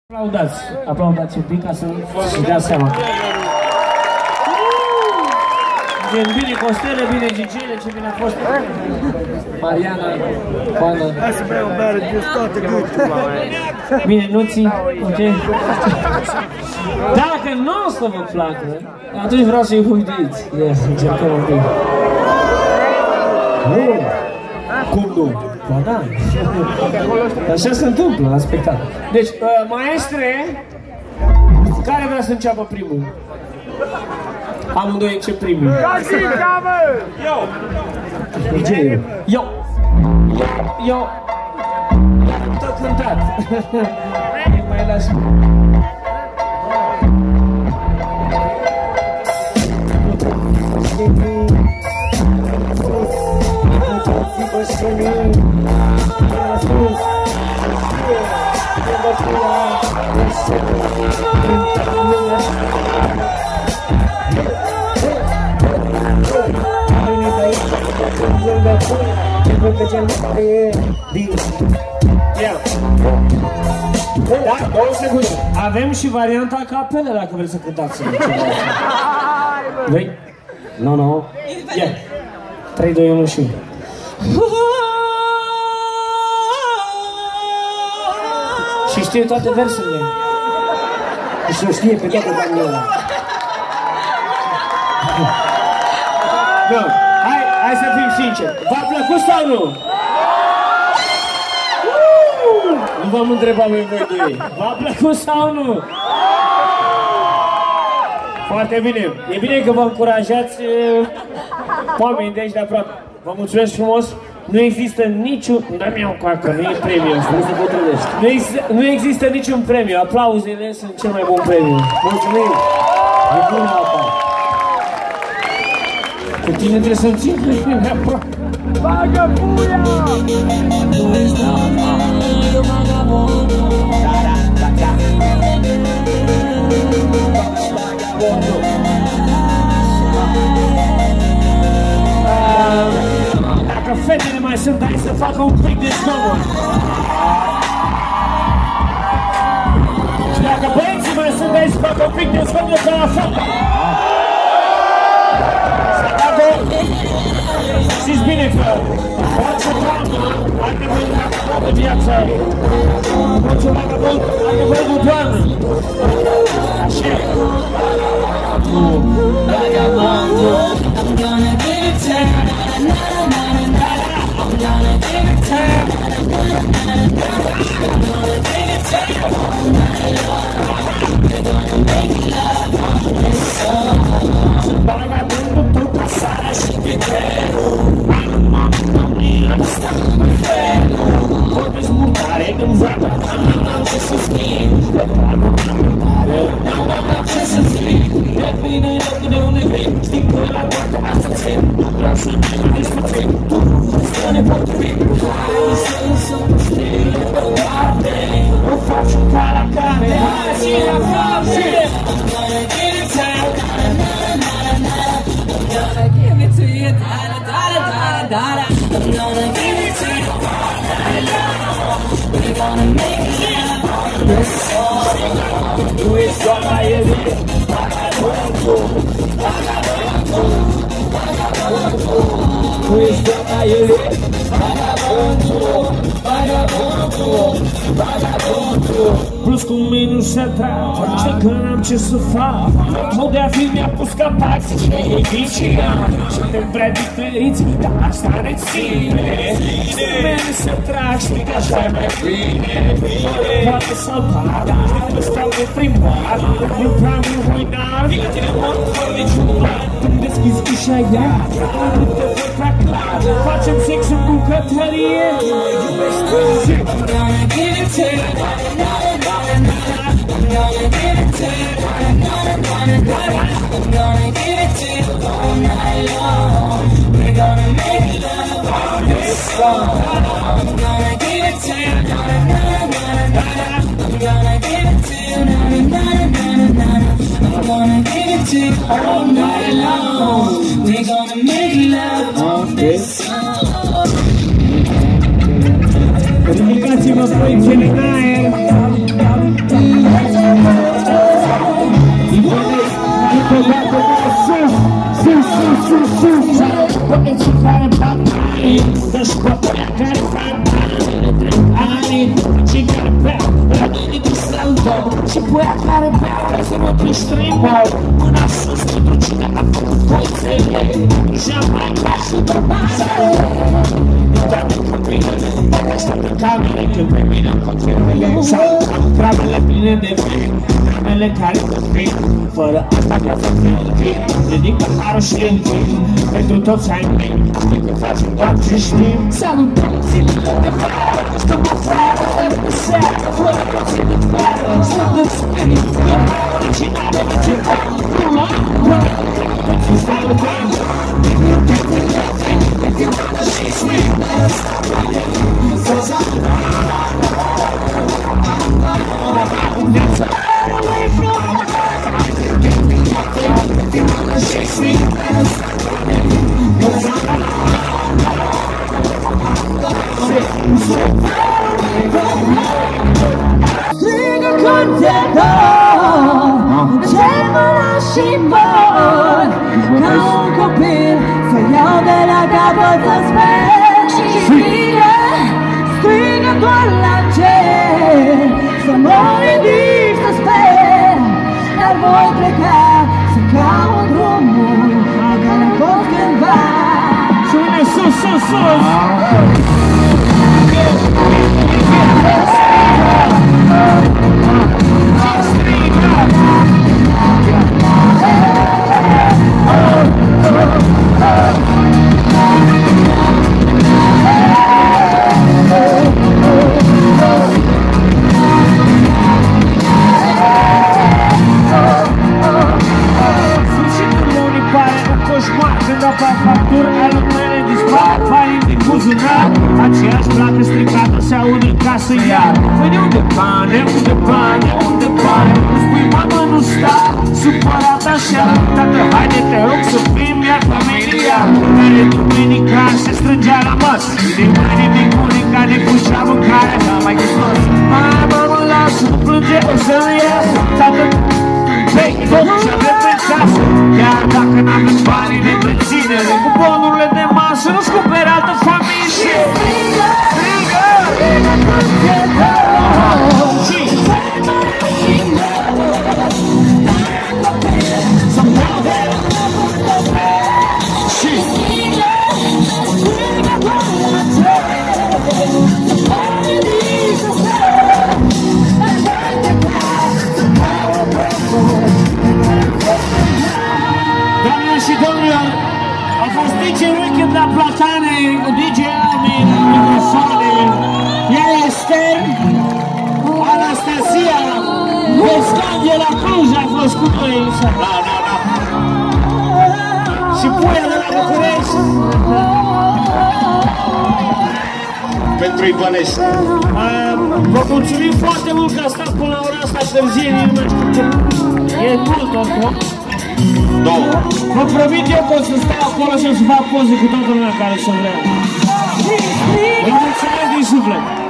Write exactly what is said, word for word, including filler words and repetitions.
Aplaudați, aplaudați un pic ca să și dea seama. Gen bine Costele, bine Gigile, ce bine a fost Mariana, Oana. Hai să beau o bere de toate gâturi. Bine, nuții, ok? Dacă nu o să vă placă, atunci vreau să-i huiduiți. Ia, încercăm un pic. Cum nu? Ba da. Așa se întâmplă la spectacol. Deci, uh, maestre, care vrea să înceapă primul? Amândoi încep primul. Eu! De ce eu? Eu! Eu! Tot cântat. Mai las. Da, două secunde. Avem și varianta a capele dacă vreți să cântați. Vrei? Nu, nu. Ia. trei, doi, unu și... Și știe toate versurile. Și o știe pe toate Daniela. No. Hai, hai să fim sinceri. V-a plăcut sau nu? Nu v-am întrebat pe voi doi. V-a plăcut sau nu? Foarte bine. E bine că vă încurajați oamenii de aici de aproape. Vă mulțumesc frumos. Nu există niciun... Da-mi iau coacă, nu e premiu, nu se potrivește. Nu, ex... nu există niciun premiu. Aplauzele sunt cel mai bun premiu. Mulțumim! E bună apa. Cu tine trebuie să-mi țin pe aproape. Bagă puia! Tu ești eu vagabond. Dacă fetele mai sunt aici să facă un pic de zgomot. Și dacă băieții mai sunt aici să facă un pic de zgomot ca la fata. Știți bine că orice doamnă are nevoie de vagabond de viață. Orice vagabond are nevoie de o doamnă. Așa. Vagabondul, I'm gonna give it to you. I'm gonna give it to you. I'm gonna give it to you. We're gonna make love on this song. Vagabondul, tu pasare și pe greu. I'm stuck on my friend. Vorbesc mutare când vorba. N-am ce să schimb. N-am ce să schimb. E bine locul de unde vin. Știi că la poartă asta țin. Vreau să ne discuțim. Tu să ne potrivim. Hai să lăsăm pe stile deoparte. O facem ca la care. Hai să la fapte. I'm gonna give it to you. I'm gonna give it to you. I'm gonna give it to you. We're gonna make love on this song. Tu ești doamna iubire. Vagabondul, vagabondul, vagabondul. Tu ești doamna iubire. Vagabondul, vagabondul, vagabondul. Plus cu minus se trag, orice că n-am ce să fac. Mod de a fi mi-a pus capați și e viciat. Suntem prea diferiți, dar asta ne ține. Mene se trag, știi că așa e mai bine. Poate salvat, nu stau de primar. Nu prea mi ruinat, vine tine mor fără niciun. Când deschizi ușa ea, nu te văd prea clar. Facem sex în bucătărie. I'm gonna give it to you. I'm gonna give it to you. I'm gonna give it to you all night long. We're gonna make love on this song. I'm gonna give it to you. I'm gonna give it to you. I'm gonna give it to you all night long. We're gonna make love on this song. Ridicați-vă păi, ce în aer. tău și pui care beau să mă pui stream-ul. Mâna sus pentru cine a făcut poțele și am mai ca și bărbață. Nu toate copilele, dacă stau pe camere când pe mine în controlele sau am cravele pline de vin, cramele care te prind. Fără asta că să fiu închid, ridică harul și închid pentru toți ai mei, adică facem doar ce știm. Salutăm zilele de vară, stăm o vară, de seară, fără toții de vară. Sunt în spirit, e originală, de ce fac, nu la vară. Toți salutăm, if you wanna see sweet, let's stop right there. So salutăm, that's all away from the if you wanna see sweet, let's stop right there. Strigă contentă, cer mâna și bun, ca un copil să iau de la capăt să sper. Și strigă, strigă doar la cer, să mă ridic să sper. Dar voi pleca să caut drumul pe care am fost cândva. Sune sus, sus, sus! Când apar facturi, ale mele dispar, banii din buzunar. Aceeași placă stricată se aude în casă iar. Păi de unde bani, de unde bani, de unde bani? Îmi spui, mamă, nu sta supărat așa. Tată, haide, te rog să fim iar familiar. Care duminica se strângea la masă, de mâine din bunica ne fugea mâncare. N-am mai dispus, mamă, mă lasă, nu plânge, o să-mi iasă. Tată, vei, tot ce avem pe casă. Chiar dacă n-avem banii de întreținere, cu bonurile de masă nu-ți cumperi altă familie. Strigă, strigă, strigă contentă, Și să mă de la capăt să sper. Și strigă, strigă doar la cer, să mă ridic să sper. Dar voi pleca să caut drumul pe care am fost cândva. doamnelor și domnilor, a fost D J Weekend la Platane cu D J Almin, microfoane. Ea este Anastasia Vescan de la Cluj, a fost cu noi. Da, da, da. Și Puia de la București. Pentru Ivanescu. Vă mulțumim foarte mult că a stat până la ora asta târzie, nu știu ce. E mult oricum. Două. Vă promit eu că o să stau acolo și o să fac poze cu toată lumea care să vrea. Vă mulțumesc din suflet!